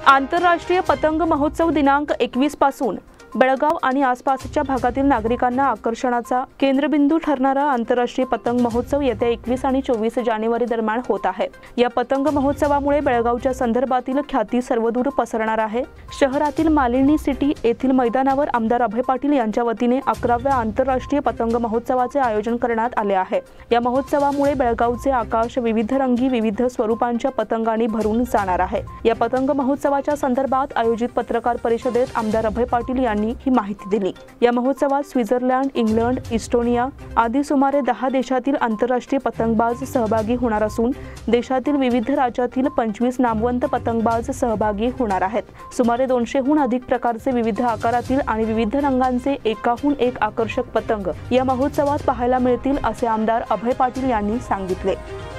आंतरराष्ट्रीय पतंग महोत्सव दिनांक 21 पासून बेळगाव आणि आसपासच्या भागातील नागरिकांना आकर्षणाचा केंद्रबिंदू ठरणारा आंतरराष्ट्रीय पतंग महोत्सव येत्या 21 आणि 24 जानेवारी दरम्यान होत आहे। या पतंग महोत्सवामुळे बेळगावच्या संदर्भातील ख्याती सर्वदूर पसरणार आहे। शहरातील मालिनी सिटी येथील मैदानावर आमदार अभय पाटील यांच्या वतीने 11व्या आंतरराष्ट्रीय पतंग महोत्सवाचे आयोजन करण्यात आले आहे। या महोत्सवामुळे बेळगावचे आकाश विविध रंगी विविध स्वरूपांच्या पतंगांनी भरून जाणार आहे। या पतंग महोत्सवाच्या संदर्भात आयोजित पत्रकार परिषदेत आमदार अभय पाटील ही माहिती दिली। या महोत्सवात स्वित्झर्लंड, इंग्लंड, इस्टोनिया आदी सुमारे 10 देशातील आंतरराष्ट्रीय पतंगबाज सहभागी होणार असून देशातील विविध राज्यातील 25 नामवंत पतंगबाज सहभागी होणार आहेत। सुमारे 200हून अधिक प्रकारचे विविध आकारातील आणि विविध रंगांचे एकाहून एक आकर्षक पतंग या महोत्सवात पाहायला मिळतील असे आमदार अभय पाटील यांनी सांगितले।